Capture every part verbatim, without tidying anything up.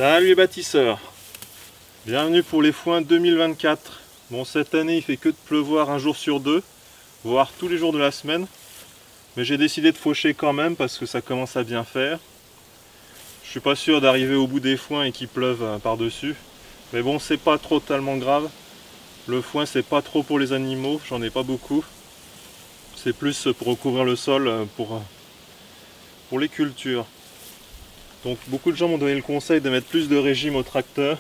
Salut les bâtisseurs, bienvenue pour les foins deux mille vingt-quatre. Bon, cette année il fait que de pleuvoir un jour sur deux, voire tous les jours de la semaine. Mais j'ai décidé de faucher quand même parce que ça commence à bien faire. Je suis pas sûr d'arriver au bout des foins et qu'il pleuve par-dessus. Mais bon, c'est pas totalement grave. Le foin c'est pas trop pour les animaux, j'en ai pas beaucoup. C'est plus pour recouvrir le sol pour, pour les cultures. Donc beaucoup de gens m'ont donné le conseil de mettre plus de régime au tracteur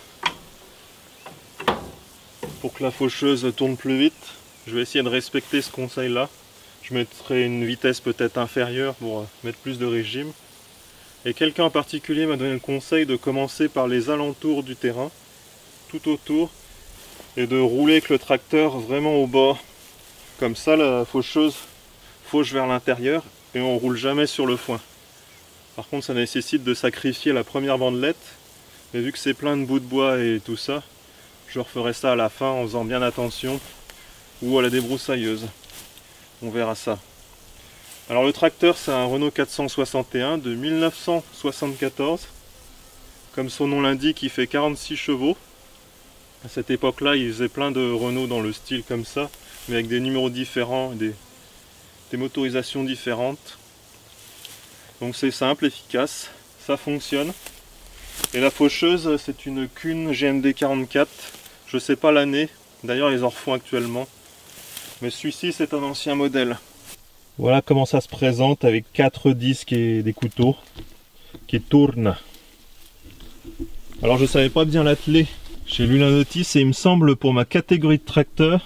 pour que la faucheuse tourne plus vite. Je vais essayer de respecter ce conseil là. Je mettrai une vitesse peut-être inférieure pour mettre plus de régime. Et quelqu'un en particulier m'a donné le conseil de commencer par les alentours du terrain, tout autour, et de rouler avec le tracteur vraiment au bord. Comme ça la faucheuse fauche vers l'intérieur et on roule jamais sur le foin. Par contre, ça nécessite de sacrifier la première bandelette, mais vu que c'est plein de bouts de bois et tout ça, je referai ça à la fin en faisant bien attention, ou à la débroussailleuse. On verra ça. Alors le tracteur, c'est un Renault quatre cent soixante et un de mille neuf cent soixante-quatorze. Comme son nom l'indique, il fait quarante-six chevaux. À cette époque-là, il faisait plein de Renault dans le style comme ça, mais avec des numéros différents, des, des motorisations différentes. Donc c'est simple, efficace, ça fonctionne. Et la faucheuse, c'est une Kuhn G M D quarante-quatre. Je sais pas l'année, d'ailleurs ils en refont actuellement. Mais celui-ci c'est un ancien modèle. Voilà comment ça se présente avec quatre disques et des couteaux qui tournent. Alors je savais pas bien l'atteler. J'ai lu la notice et il me semble pour ma catégorie de tracteur,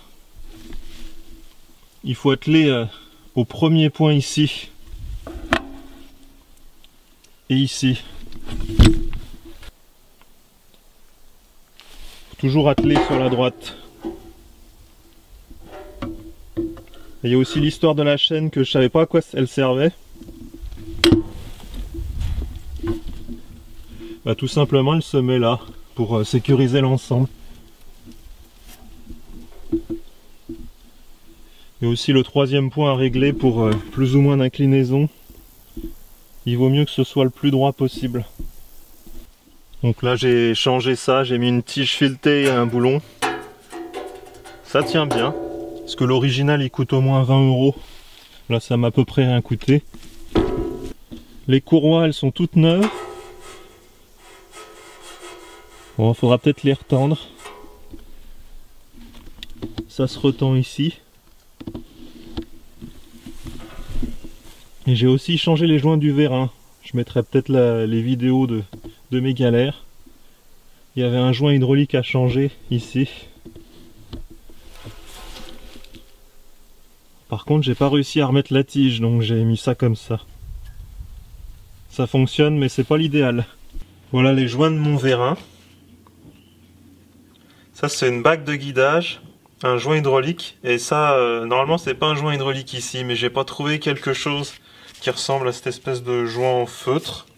il faut atteler euh, au premier point ici. Et ici. Toujours attelé sur la droite. Et il y a aussi l'histoire de la chaîne que je savais pas à quoi elle servait. Bah, tout simplement elle se met là pour euh, sécuriser l'ensemble. Et aussi le troisième point à régler pour euh, plus ou moins d'inclinaison. Il vaut mieux que ce soit le plus droit possible. Donc là j'ai changé ça, j'ai mis une tige filetée et un boulon. Ça tient bien, parce que l'original il coûte au moins vingt euros. Là ça m'a à peu près rien coûté. Les courroies elles sont toutes neuves. Bon, il faudra peut-être les retendre. Ça se retend ici. Et j'ai aussi changé les joints du vérin. Je mettrai peut-être les vidéos de, de mes galères. Il y avait un joint hydraulique à changer ici. Par contre, j'ai pas réussi à remettre la tige, donc j'ai mis ça comme ça. Ça fonctionne, mais c'est pas l'idéal. Voilà les joints de mon vérin. Ça, c'est une bague de guidage, un joint hydraulique. Et ça, euh, normalement, c'est pas un joint hydraulique ici, mais j'ai pas trouvé quelque chose qui ressemble à cette espèce de joint en feutre.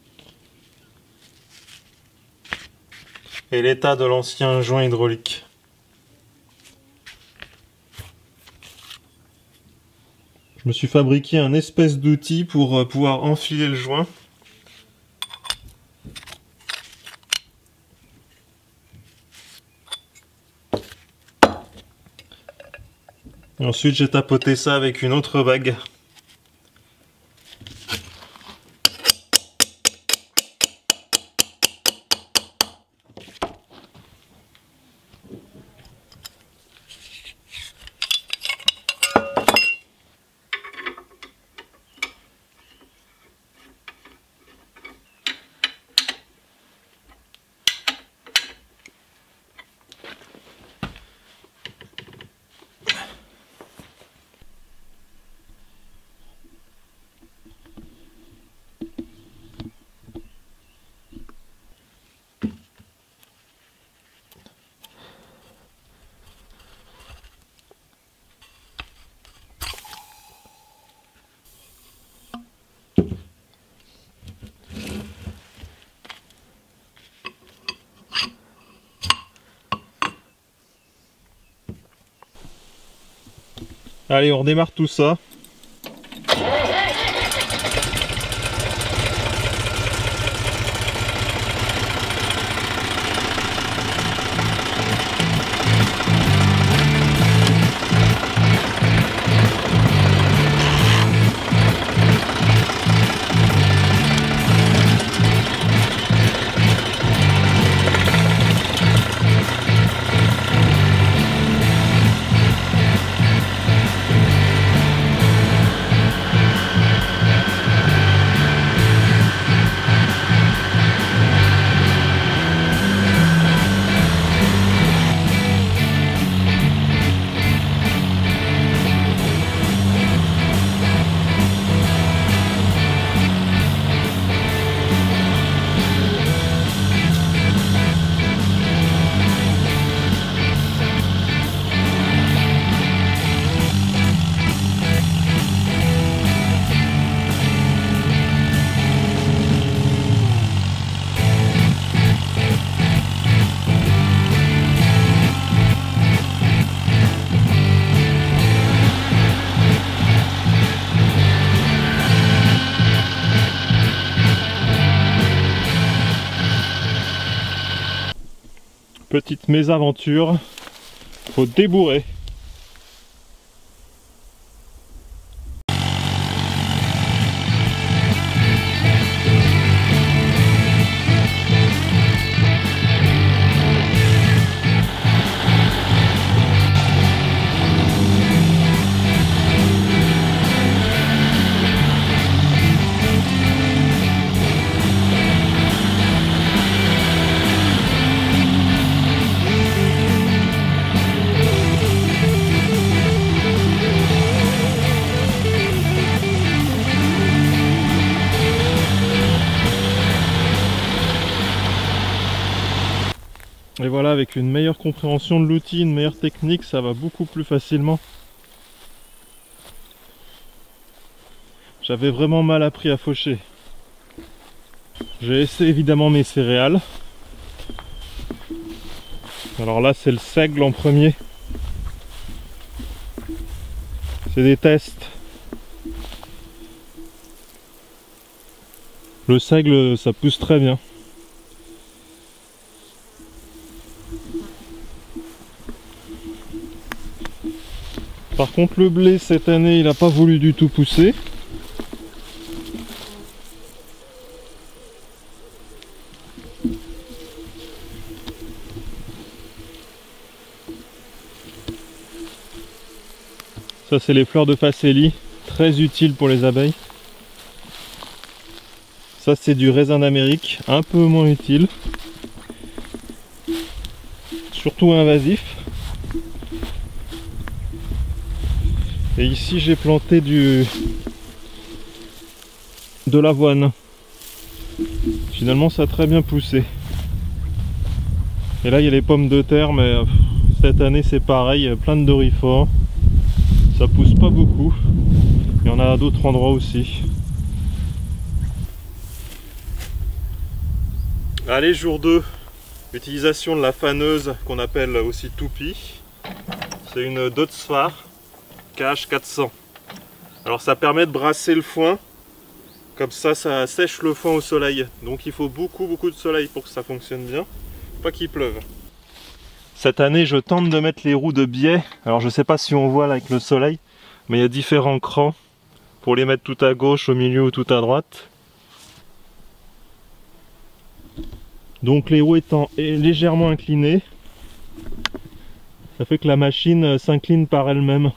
Et l'état de l'ancien joint hydraulique. Je me suis fabriqué un espèce d'outil pour pouvoir enfiler le joint. Et ensuite j'ai tapoté ça avec une autre bague. Allez, on redémarre tout ça. Petite mésaventure, faut débourrer. Et voilà, avec une meilleure compréhension de l'outil, une meilleure technique, ça va beaucoup plus facilement. J'avais vraiment mal appris à faucher. J'ai essayé évidemment mes céréales. Alors là, c'est le seigle en premier. C'est des tests. Le seigle, ça pousse très bien. Par contre, le blé cette année, il n'a pas voulu du tout pousser. Ça, c'est les fleurs de facélie, très utiles pour les abeilles. Ça, c'est du raisin d'Amérique, un peu moins utile. Surtout invasif. Et ici j'ai planté du de l'avoine. Finalement ça a très bien poussé. Et là il y a les pommes de terre, mais cette année c'est pareil, plein de doryphores. Ça pousse pas beaucoup. Il y en a à d'autres endroits aussi. Allez, jour deux. Utilisation de la faneuse qu'on appelle aussi toupie. C'est une Dotsfar K H quatre cents. Alors ça permet de brasser le foin, comme ça ça sèche le foin au soleil. Donc il faut beaucoup beaucoup de soleil pour que ça fonctionne bien, pas qu'il pleuve. Cette année je tente de mettre les roues de biais. Alors je sais pas si on voit là avec le soleil, mais il y a différents crans pour les mettre tout à gauche, au milieu ou tout à droite. Donc les roues étant légèrement inclinées, ça fait que la machine s'incline par elle-même.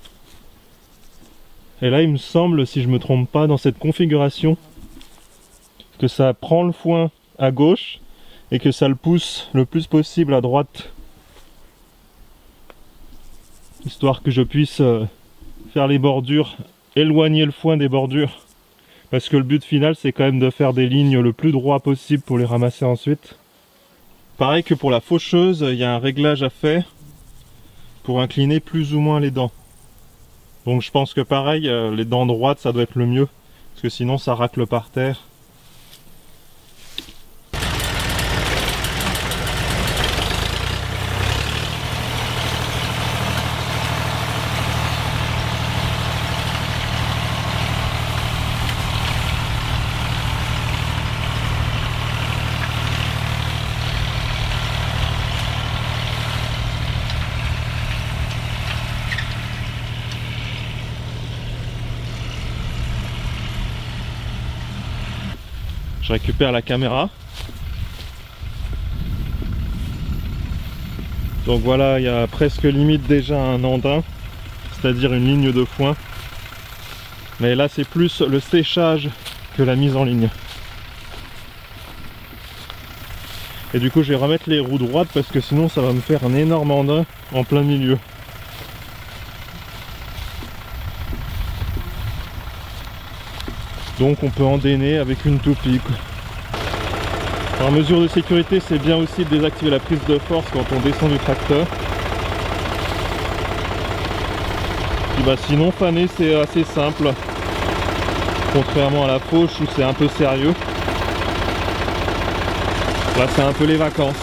Et là il me semble, si je me trompe pas, dans cette configuration, que ça prend le foin à gauche et que ça le pousse le plus possible à droite, histoire que je puisse faire les bordures, éloigner le foin des bordures, parce que le but final c'est quand même de faire des lignes le plus droit possible pour les ramasser ensuite. Pareil que pour la faucheuse, il y a un réglage à faire pour incliner plus ou moins les dents. Donc je pense que pareil, les dents droites ça doit être le mieux, parce que sinon ça racle par terre. Je récupère la caméra. Donc voilà, il y a presque limite déjà un andin, c'est-à-dire une ligne de foin. Mais là c'est plus le séchage que la mise en ligne. Et du coup je vais remettre les roues droites parce que sinon ça va me faire un énorme andin en plein milieu. Donc on peut endainer avec une toupie. Par mesure de sécurité, c'est bien aussi de désactiver la prise de force quand on descend du tracteur. Puis bah sinon faner c'est assez simple, contrairement à la fauche où c'est un peu sérieux. Là c'est un peu les vacances.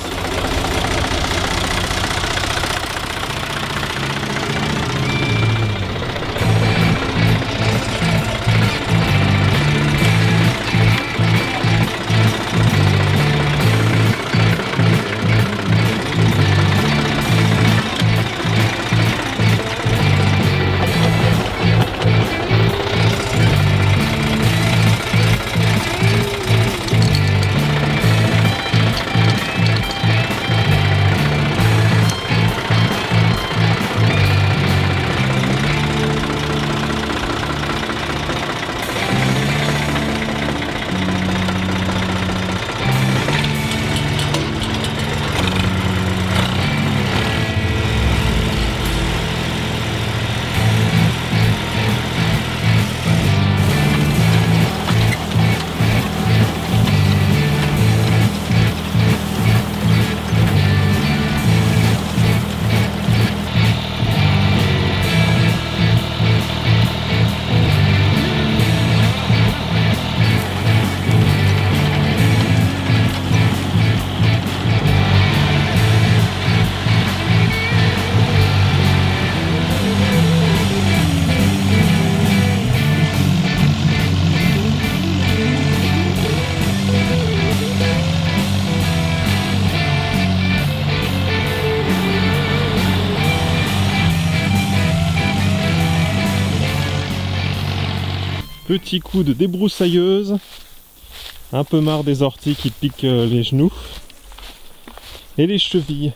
Petit coup de débroussailleuse. Un peu marre des orties qui piquent les genoux et les chevilles.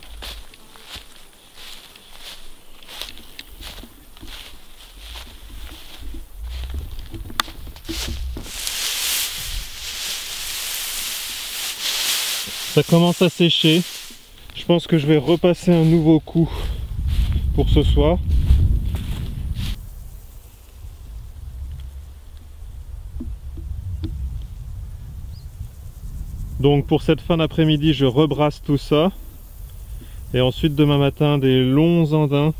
Ça commence à sécher. Je pense que je vais repasser un nouveau coup pour ce soir. Donc pour cette fin d'après-midi, je rebrasse tout ça. Et ensuite demain matin, des longs andins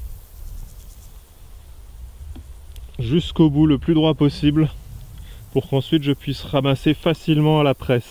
jusqu'au bout le plus droit possible pour qu'ensuite je puisse ramasser facilement à la presse.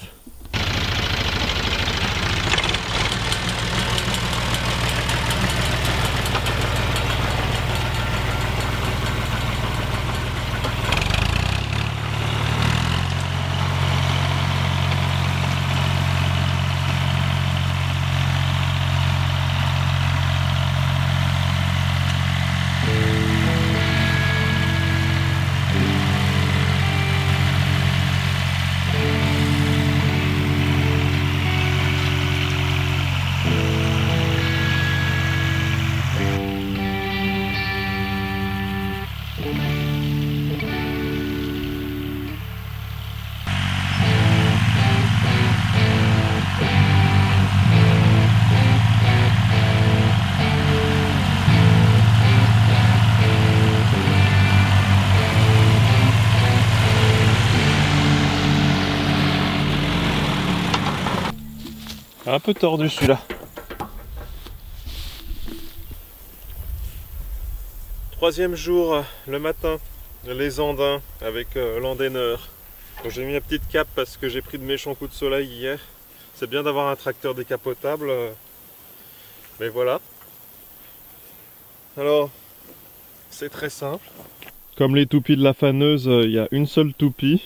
Un peu tordu celui-là. Troisième jour, le matin, les andins avec euh, l'andaineur. J'ai mis la petite cape parce que j'ai pris de méchants coups de soleil hier. C'est bien d'avoir un tracteur décapotable. Euh, mais voilà. Alors, c'est très simple. Comme les toupies de la faneuse, il euh, y a une seule toupie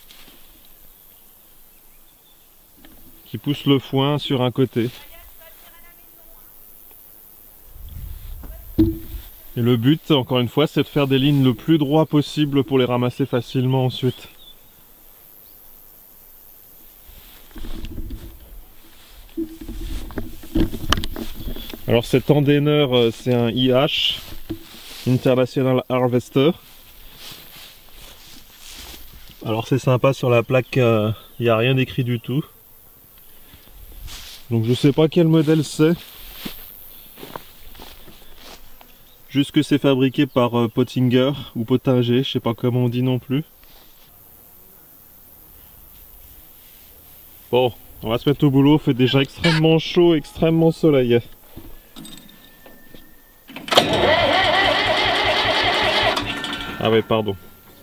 qui pousse le foin sur un côté. Et le but, encore une fois, c'est de faire des lignes le plus droit possible pour les ramasser facilement ensuite. Alors cet andaineur, c'est un I H, International Harvester. Alors c'est sympa, sur la plaque, il euh, n'y a rien d'écrit du tout. Donc je sais pas quel modèle c'est. Juste que c'est fabriqué par euh, Pottinger ou Pottinger, je sais pas comment on dit non plus. Bon, on va se mettre au boulot, il fait déjà extrêmement chaud, extrêmement soleil. Ah ouais, pardon.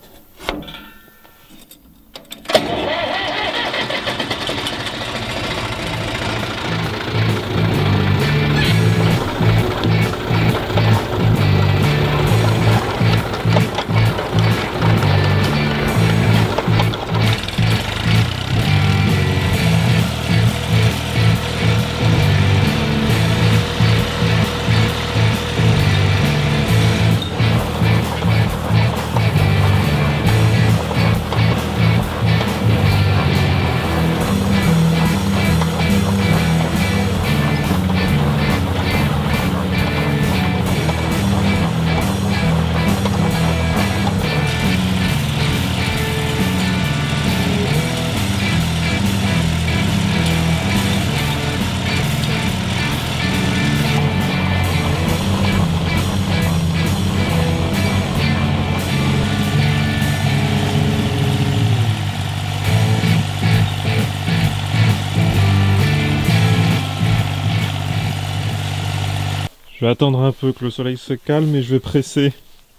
Je vais attendre un peu que le soleil se calme et je vais presser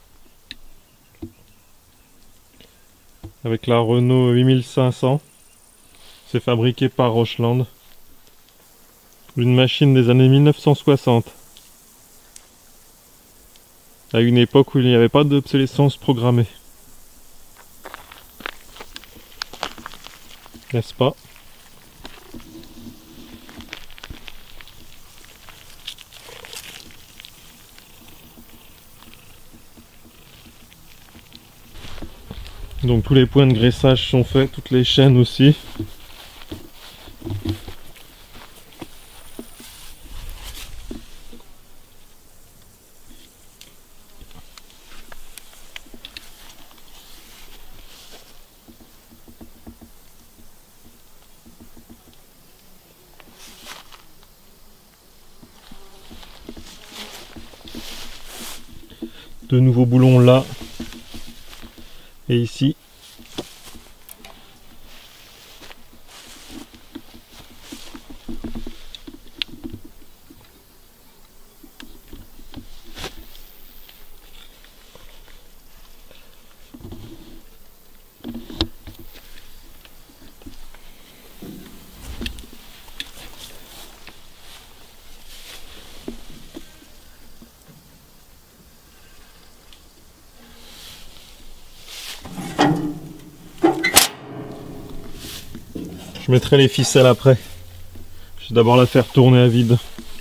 avec la Renault huit mille cinq cents. C'est fabriqué par Rochland. Une machine des années mille neuf cent soixante. À une époque où il n'y avait pas d'obsolescence programmée. N'est-ce pas ? Donc tous les points de graissage sont faits, toutes les chaînes aussi. De nouveaux boulons là et ici. Je mettrai les ficelles après. Je vais d'abord la faire tourner à vide.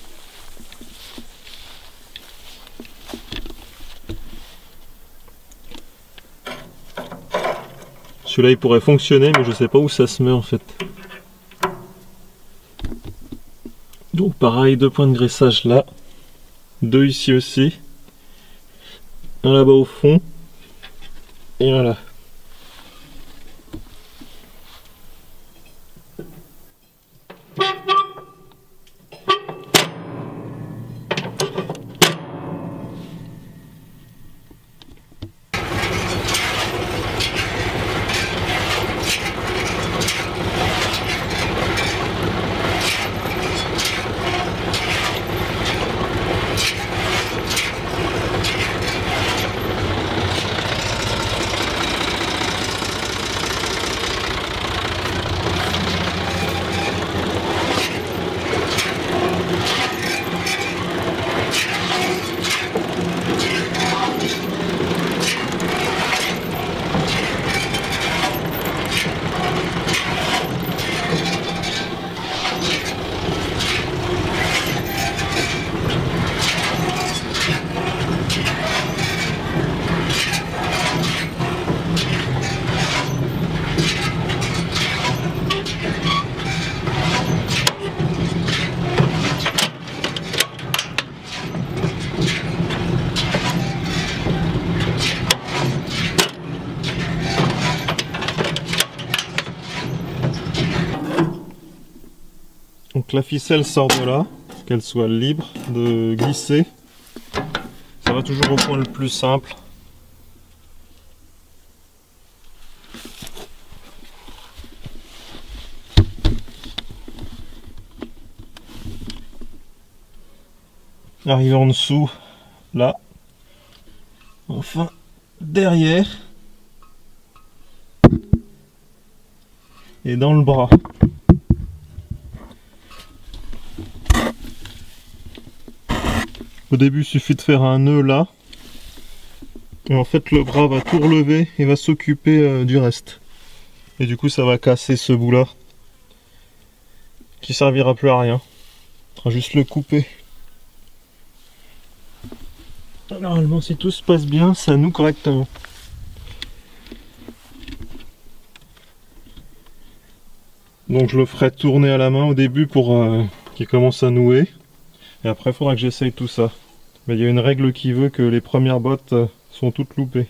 Celui-là il pourrait fonctionner mais je sais pas où ça se met en fait. Donc pareil, deux points de graissage là. Deux ici aussi. Un là-bas au fond. Et un là. Donc la ficelle sort de là, qu'elle soit libre de glisser. Ça va toujours au point le plus simple. Arriver en dessous, là. Enfin, derrière. Et dans le bras. Au début, il suffit de faire un nœud là. Et en fait, le bras va tout relever et va s'occuper euh, du reste. Et du coup, ça va casser ce bout là. Qui servira plus à rien. On va juste le couper. Normalement, si tout se passe bien, ça noue correctement. Donc je le ferai tourner à la main au début pour euh, qu'il commence à nouer. Et après, il faudra que j'essaye tout ça. Mais il y a une règle qui veut que les premières bottes euh, sont toutes loupées.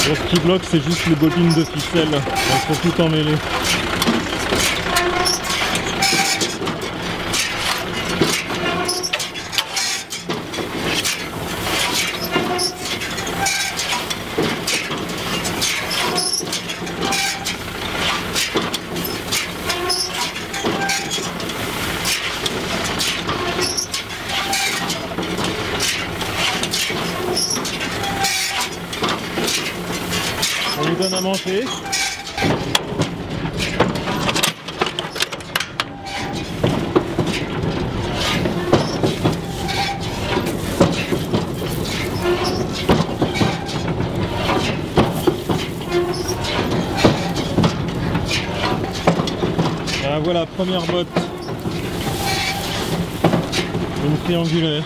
Bon, ce qui bloque, c'est juste les bobines de ficelle. Elles sont toutes emmêlées. On lui donne à manger. Ah, voilà, première botte. Une triangulaire.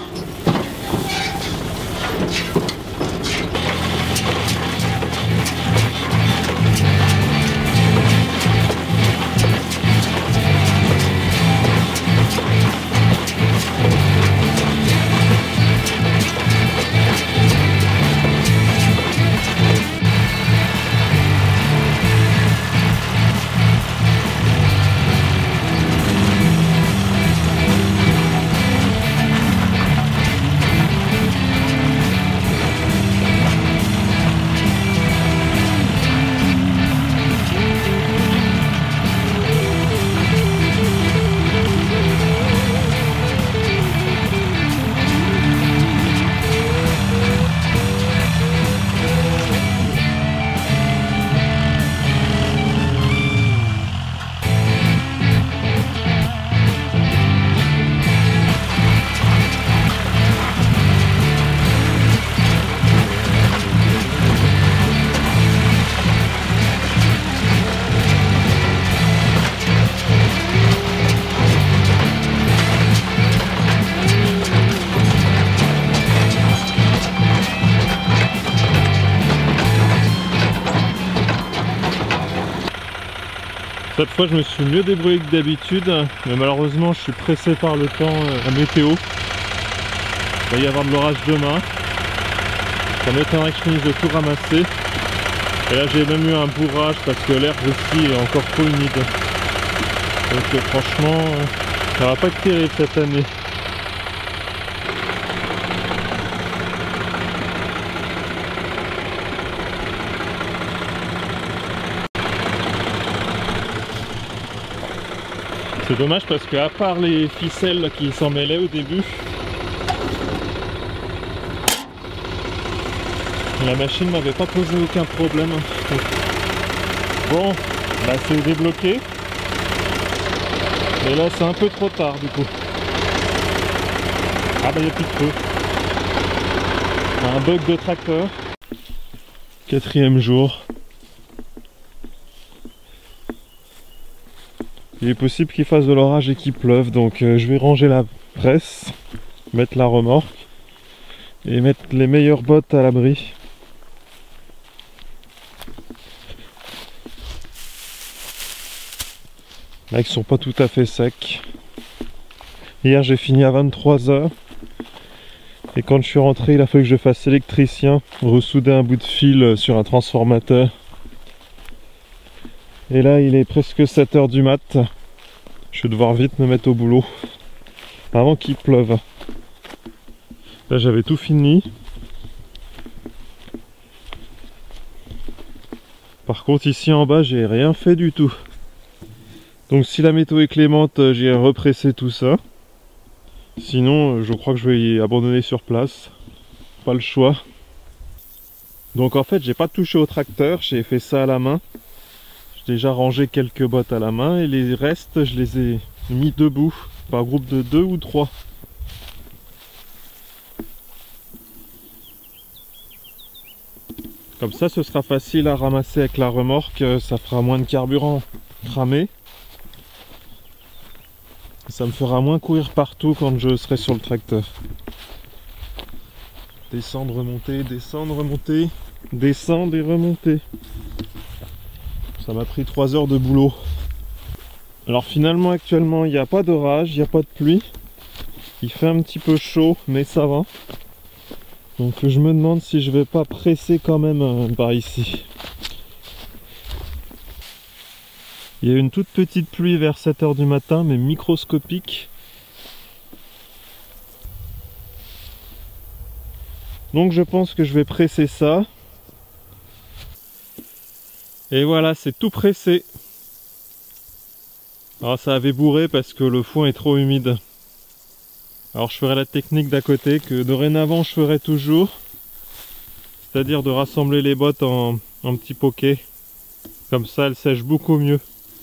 Cette fois je me suis mieux débrouillé que d'habitude, mais malheureusement je suis pressé par le temps, euh, la météo. Il va y avoir de l'orage demain. Ça m'étonnerait que je finisse de tout ramasser. Et là j'ai même eu un bourrage parce que l'air aussi est encore trop humide. Donc euh, franchement, euh, ça va pas être terrible cette année. C'est dommage parce que à part les ficelles qui s'en mêlaient au début, la machine m'avait pas posé aucun problème. Bon, bah c'est débloqué. Et là c'est un peu trop tard du coup. Ah bah il n'y a plus de feu. Un bug de tracteur. Quatrième jour. Il est possible qu'il fasse de l'orage et qu'il pleuve, donc euh, je vais ranger la presse, mettre la remorque et mettre les meilleures bottes à l'abri. Là, ils sont pas tout à fait secs. Hier j'ai fini à vingt-trois heures et quand je suis rentré il a fallu que je fasse électricien, ressouder un bout de fil sur un transformateur. Et là il est presque sept heures du mat. Je vais devoir vite me mettre au boulot avant qu'il pleuve. Là j'avais tout fini. Par contre ici en bas j'ai rien fait du tout. Donc si la météo est clémente, j'ai repressé tout ça. Sinon je crois que je vais y abandonner sur place. Pas le choix. Donc en fait j'ai pas touché au tracteur, j'ai fait ça à la main. J'ai déjà rangé quelques bottes à la main et les restes je les ai mis debout par groupe de deux ou trois. Comme ça ce sera facile à ramasser avec la remorque, ça fera moins de carburant cramé. Ça me fera moins courir partout quand je serai sur le tracteur. Descendre, remonter, descendre, remonter, descendre et remonter. Ça m'a pris trois heures de boulot. Alors finalement actuellement il n'y a pas d'orage, il n'y a pas de pluie. Il fait un petit peu chaud mais ça va. Donc je me demande si je vais pas presser quand même euh, par ici. Il y a une toute petite pluie vers sept heures du matin, mais microscopique. Donc je pense que je vais presser ça. Et voilà, c'est tout pressé. Alors ça avait bourré parce que le foin est trop humide. Alors je ferai la technique d'à côté que dorénavant je ferai toujours. C'est-à-dire de rassembler les bottes en, en petits poquets. Comme ça elles sèchent beaucoup mieux.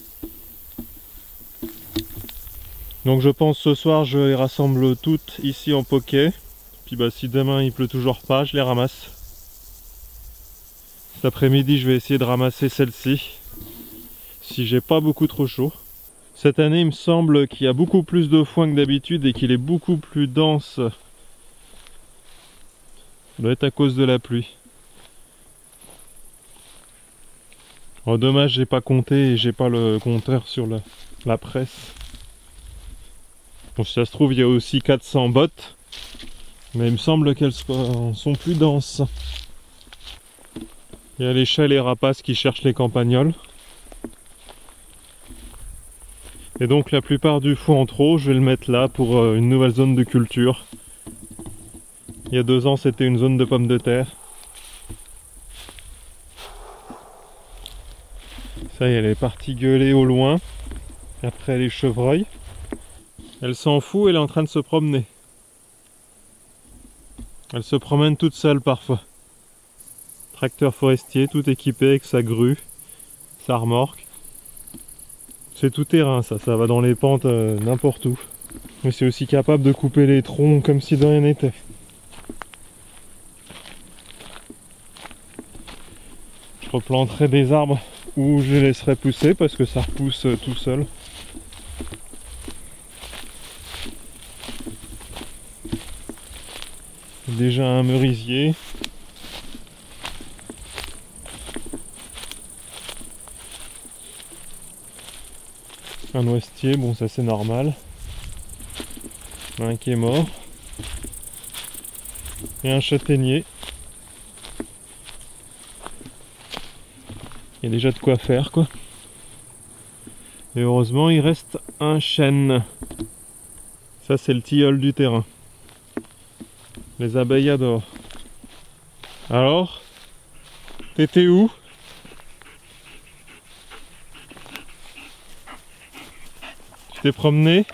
Donc je pense ce soir je les rassemble toutes ici en poquet. Puis bah si demain il pleut toujours pas, je les ramasse. Cet après-midi je vais essayer de ramasser celle-ci. Si j'ai pas beaucoup trop chaud. Cette année il me semble qu'il y a beaucoup plus de foin que d'habitude et qu'il est beaucoup plus dense. Ça doit être à cause de la pluie. Oh, dommage j'ai pas compté et j'ai pas le compteur sur le, la presse. Bon, si ça se trouve il y a aussi quatre cents bottes. Mais il me semble qu'elles sont plus denses. Il y a les chats et les rapaces qui cherchent les campagnols. Et donc la plupart du foin en trop, je vais le mettre là pour une nouvelle zone de culture. Il y a deux ans c'était une zone de pommes de terre. Ça y est, elle est partie gueuler au loin. Après les chevreuils. Elle s'en fout, elle est en train de se promener. Elle se promène toute seule parfois. Tracteur forestier, tout équipé avec sa grue, sa remorque. C'est tout terrain ça, ça va dans les pentes euh, n'importe où. Mais c'est aussi capable de couper les troncs comme si de rien n'était. Je replanterai des arbres où je les laisserai pousser parce que ça repousse euh, tout seul. Déjà un merisier. Un noisetier, bon ça c'est normal. Un qui est mort. Et un châtaignier. Il y a déjà de quoi faire quoi. Et heureusement il reste un chêne. Ça c'est le tilleul du terrain. Les abeilles adorent. Alors, t'étais où? Tu t'es promené?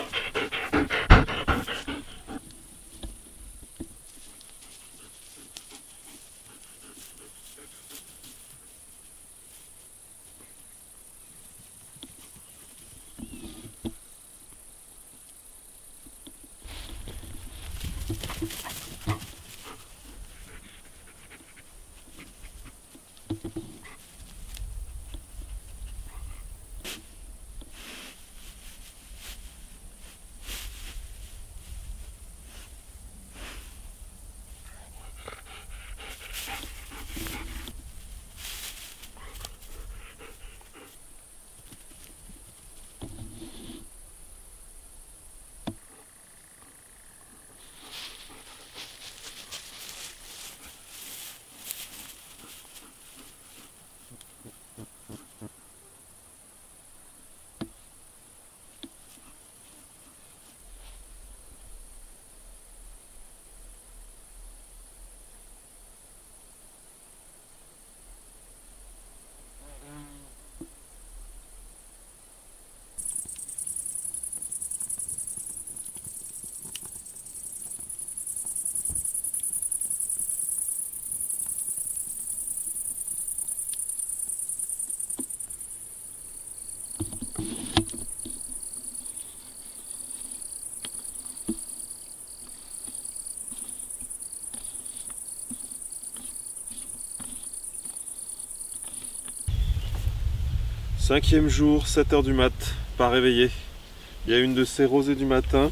Cinquième jour, sept heures du mat, pas réveillé. Il y a une de ces rosées du matin.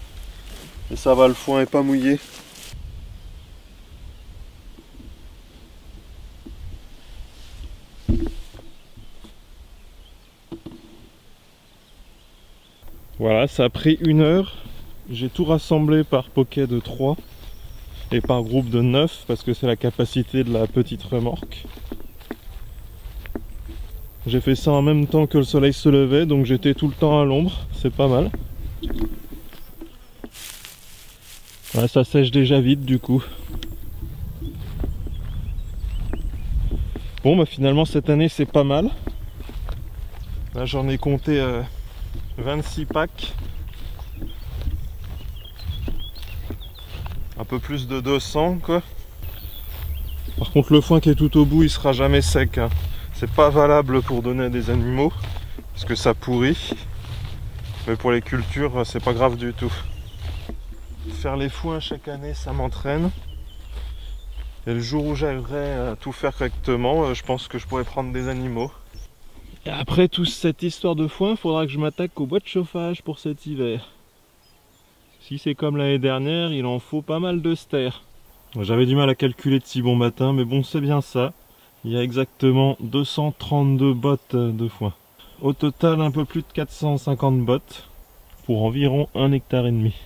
Et ça va, le foin est pas mouillé. Voilà, ça a pris une heure. J'ai tout rassemblé par poquet de trois. et par groupe de neuf parce que c'est la capacité de la petite remorque. J'ai fait ça en même temps que le soleil se levait, donc j'étais tout le temps à l'ombre, c'est pas mal. Ouais, ça sèche déjà vite du coup. Bon bah finalement cette année c'est pas mal. Là j'en ai compté euh, vingt-six packs. Un peu plus de deux cents quoi. Par contre le foin qui est tout au bout il sera jamais sec, hein. C'est pas valable pour donner à des animaux parce que ça pourrit, mais pour les cultures c'est pas grave du tout. Faire les foins chaque année ça m'entraîne, et le jour où j'arriverai à tout faire correctement, je pense que je pourrais prendre des animaux. Et après toute cette histoire de foin, il faudra que je m'attaque au bois de chauffage pour cet hiver. Si c'est comme l'année dernière, il en faut pas mal de ster. J'avais du mal à calculer de si bon matin, mais bon c'est bien ça. Il y a exactement deux cent trente-deux bottes de foin. Au total, un peu plus de quatre cent cinquante bottes pour environ un hectare et demi.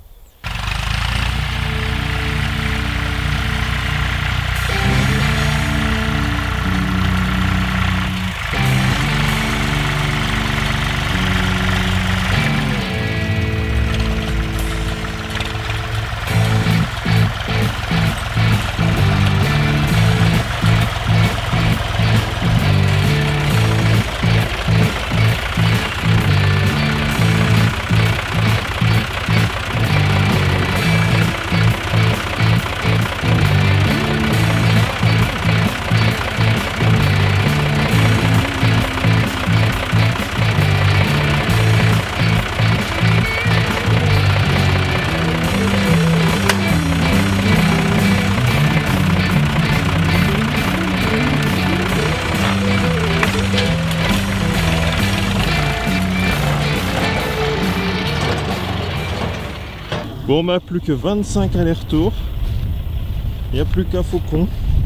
Bon bah plus que vingt-cinq allers-retours, il n'y a plus qu'un faucon.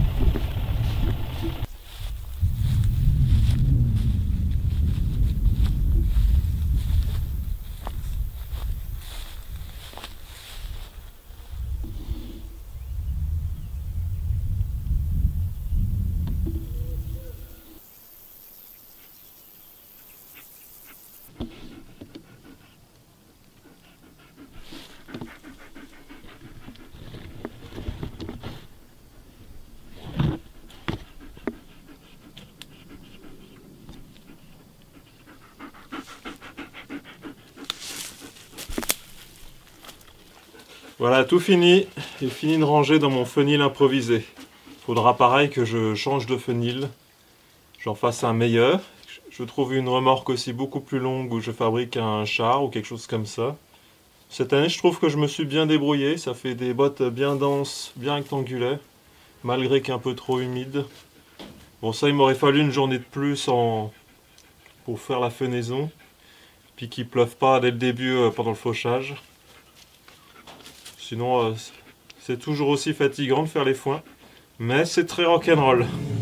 Voilà, tout fini. J'ai fini de ranger dans mon fenil improvisé. Faudra pareil que je change de fenil. J'en fasse un meilleur. Je trouve une remorque aussi beaucoup plus longue où je fabrique un char ou quelque chose comme ça. Cette année, je trouve que je me suis bien débrouillé. Ça fait des bottes bien denses, bien rectangulaires, malgré qu'un peu trop humide. Bon, ça, il m'aurait fallu une journée de plus en... pour faire la fenaison. Puis qu'il ne pleuve pas dès le début euh, pendant le fauchage. Sinon, euh, c'est toujours aussi fatigant de faire les foins. Mais c'est très rock'n'roll.